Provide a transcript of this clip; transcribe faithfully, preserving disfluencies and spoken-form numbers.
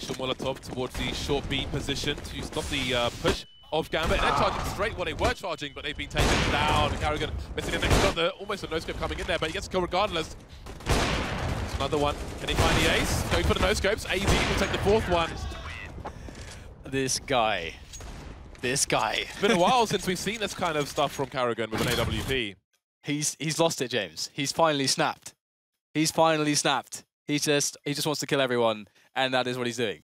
initial Molotov towards the short B position to stop the uh, push of Gambit. And they're charging straight. Well, they were charging, but they've been taken down. Karrigan missing a next shot. The, almost a no-scope coming in there, but he gets to go regardless. There's another one. Can he find the ace? Going for the no-scopes. A Z will take the fourth one. This guy. This guy. It's been a while since we've seen this kind of stuff from Karrigan with an A W P. He's he's lost it, James. He's finally snapped. He's finally snapped. He just he just wants to kill everyone, and that is what he's doing.